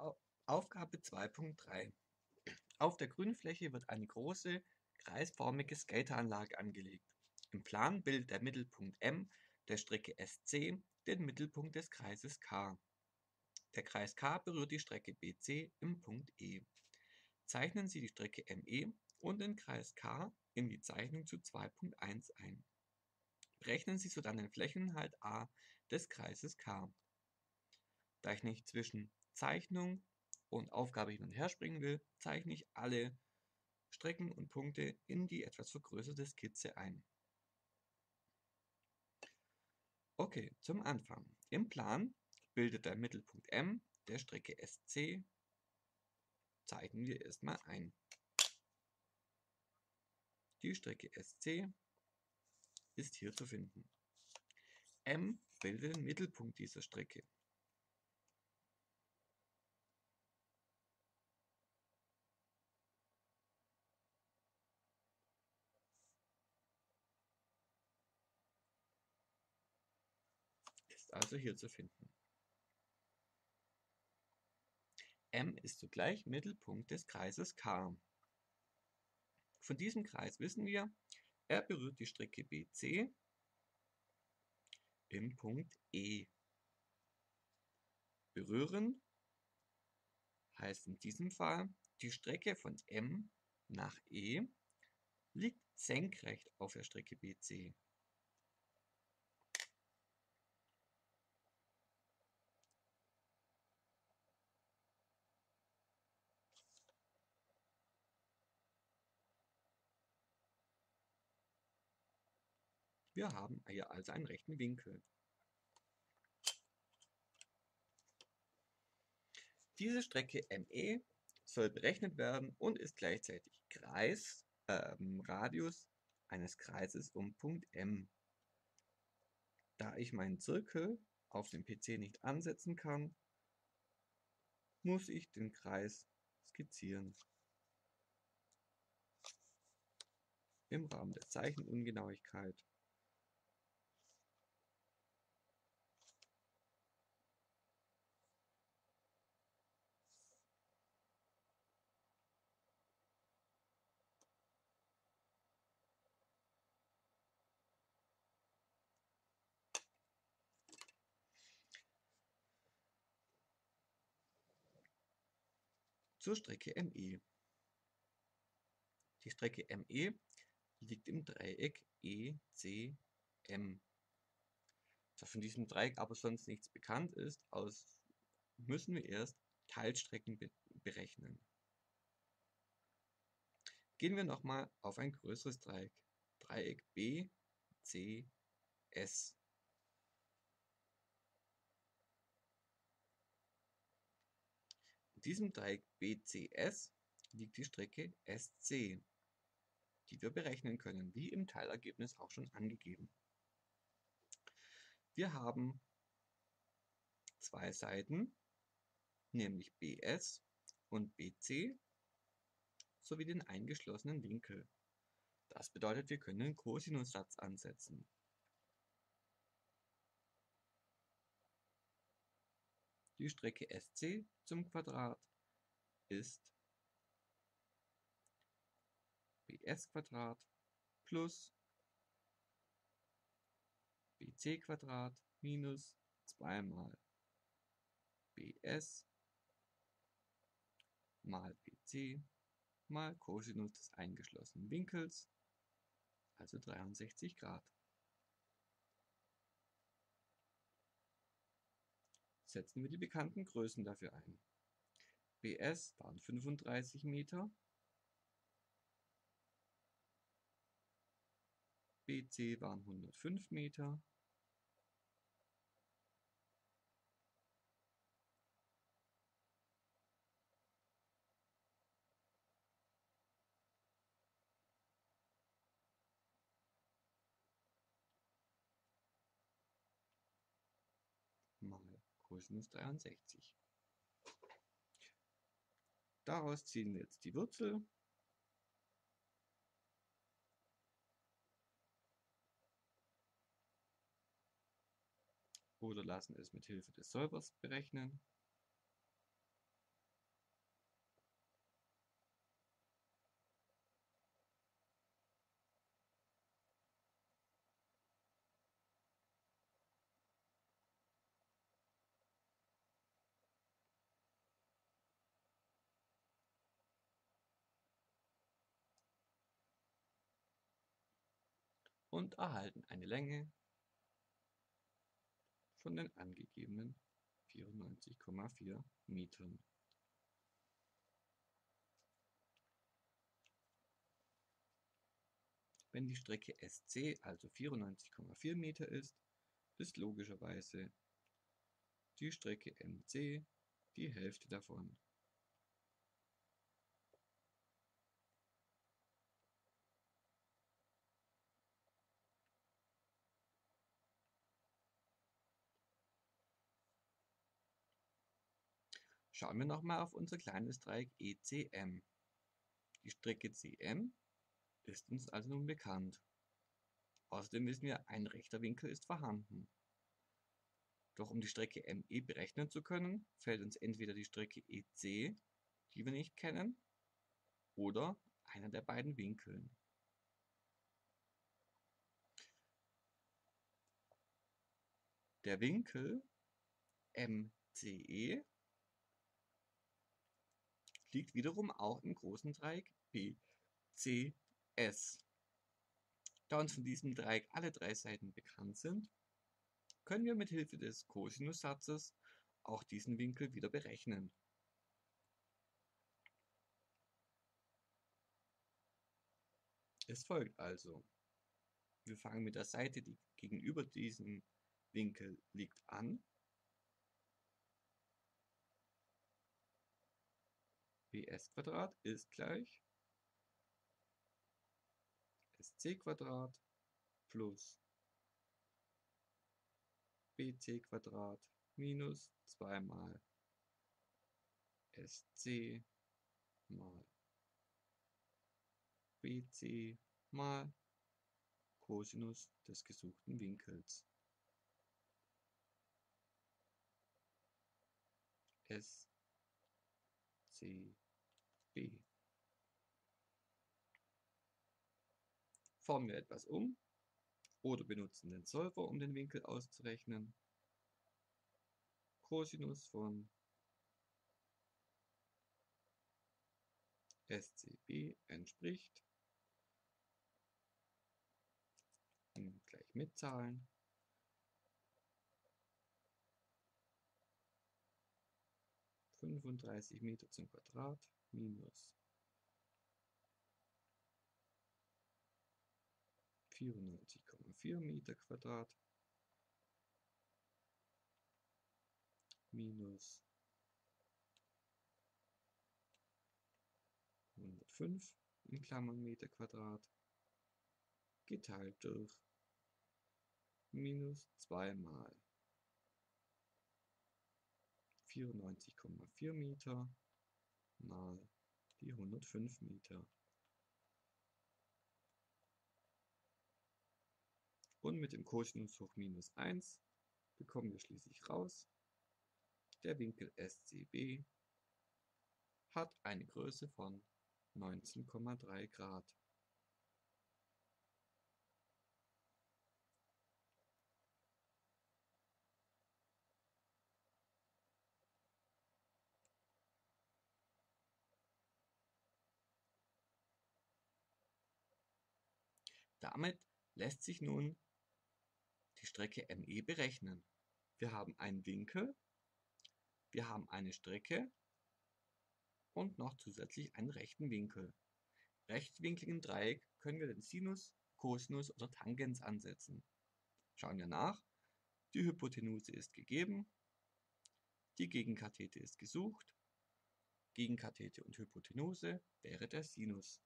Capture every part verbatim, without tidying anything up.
Au- Aufgabe zwei Punkt drei. Auf der Grünfläche wird eine große, kreisförmige Skateranlage angelegt. Im Plan bildet der Mittelpunkt M der Strecke S C den Mittelpunkt des Kreises K. Der Kreis K berührt die Strecke B C im Punkt E. Zeichnen Sie die Strecke M E und den Kreis K in die Zeichnung zu zwei Punkt eins ein. Berechnen Sie sodann den Flächeninhalt A des Kreises K. Da ich nicht zwischen Zeichnung und Aufgabe hin und her springen will, zeichne ich alle Strecken und Punkte in die etwas vergrößerte Skizze ein. Okay, zum Anfang. Im Plan bildet der Mittelpunkt M der Strecke S C, zeichnen wir erstmal ein. Die Strecke S C ist hier zu finden. M bildet den Mittelpunkt dieser Strecke. Ist also hier zu finden. M ist zugleich Mittelpunkt des Kreises K. Von diesem Kreis wissen wir, er berührt die Strecke B C im Punkt E. Berühren heißt in diesem Fall, die Strecke von M nach E liegt senkrecht auf der Strecke B C. Wir haben hier also einen rechten Winkel. Diese Strecke M E soll berechnet werden und ist gleichzeitig Kreis, äh, Radius eines Kreises um Punkt M. Da ich meinen Zirkel auf dem P C nicht ansetzen kann, muss ich den Kreis skizzieren. Im Rahmen der Zeichenungenauigkeit zur Strecke M E. Die Strecke M E liegt im Dreieck E C M. Da von diesem Dreieck aber sonst nichts bekannt ist, aus müssen wir erst Teilstrecken be berechnen. Gehen wir nochmal auf ein größeres Dreieck. Dreieck B C S. In diesem Dreieck B C S liegt die Strecke S C, die wir berechnen können, wie im Teilergebnis auch schon angegeben. Wir haben zwei Seiten, nämlich B S und B C, sowie den eingeschlossenen Winkel. Das bedeutet, wir können den Cosinussatz ansetzen. Die Strecke S C zum Quadrat ist B S Quadrat plus B C Quadrat minus zwei mal B S mal B C mal Cosinus des eingeschlossenen Winkels, also dreiundsechzig Grad. Setzen wir die bekannten Größen dafür ein. B S waren fünfunddreißig Meter, B C waren hundertfünf Meter, mal Cosinus dreiundsechzig. Daraus ziehen wir jetzt die Wurzel oder lassen es mit Hilfe des Solvers berechnen. und erhalten eine Länge von den angegebenen vierundneunzig Komma vier Metern. Wenn die Strecke S C also vierundneunzig Komma vier Meter ist, ist logischerweise die Strecke M C die Hälfte davon. Schauen wir nochmal auf unser kleines Dreieck E C M. Die Strecke C M ist uns also nun bekannt. Außerdem wissen wir, ein rechter Winkel ist vorhanden. Doch um die Strecke M E berechnen zu können, fällt uns entweder die Strecke E C, die wir nicht kennen, oder einer der beiden Winkeln. Der Winkel M C E liegt wiederum auch im großen Dreieck B C S. Da uns von diesem Dreieck alle drei Seiten bekannt sind, können wir mit Hilfe des Kosinussatzes auch diesen Winkel wieder berechnen. Es folgt also: Wir fangen mit der Seite, die gegenüber diesem Winkel liegt, an. Bs² ist gleich Sc² plus Bc² minus zwei mal Sc mal Bc mal Cosinus des gesuchten Winkels S C B. Formen wir etwas um oder benutzen den Solver, um den Winkel auszurechnen. Cosinus von S C B entspricht, gleich mitzahlen, fünfunddreißig Meter zum Quadrat minus vierundneunzig Komma vier Meter Quadrat minus hundertfünf in Klammern Meter Quadrat geteilt durch minus zwei mal vierundneunzig Komma vier Meter mal die hundertfünf Meter. Und mit dem Cosinus hoch minus eins bekommen wir schließlich raus, der Winkel S C B hat eine Größe von neunzehn Komma drei Grad. Damit lässt sich nun die Strecke M E berechnen. Wir haben einen Winkel, wir haben eine Strecke und noch zusätzlich einen rechten Winkel. Rechtwinkligen Dreieck können wir den Sinus, Cosinus oder Tangens ansetzen. Schauen wir nach. Die Hypotenuse ist gegeben, die Gegenkathete ist gesucht. Gegenkathete und Hypotenuse wäre der Sinus.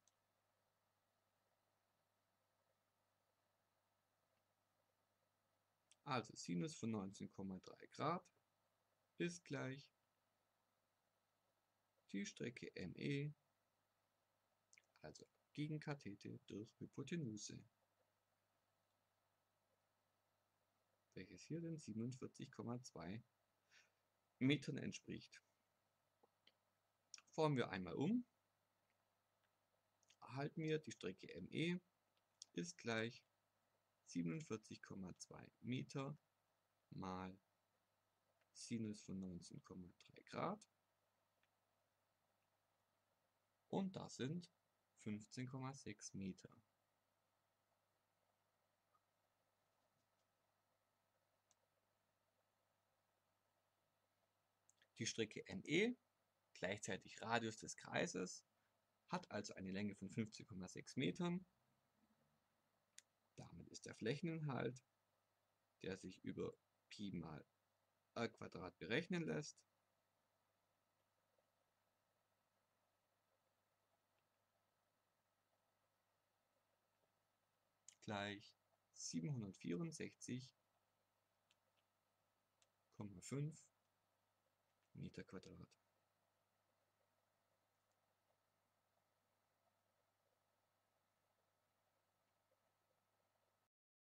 Also Sinus von neunzehn Komma drei Grad ist gleich die Strecke M E, also Gegenkathete durch Hypotenuse, welches hier den siebenundvierzig Komma zwei Metern entspricht. Formen wir einmal um, erhalten wir die Strecke M E ist gleich siebenundvierzig Komma zwei Meter mal Sinus von neunzehn Komma drei Grad und das sind fünfzehn Komma sechs Meter. Die Strecke N E, gleichzeitig Radius des Kreises, hat also eine Länge von fünfzehn Komma sechs Metern. Damit ist der Flächeninhalt, der sich über Pi mal r Quadrat berechnen lässt, gleich siebenhundertvierundsechzig Komma fünf Meter Quadrat.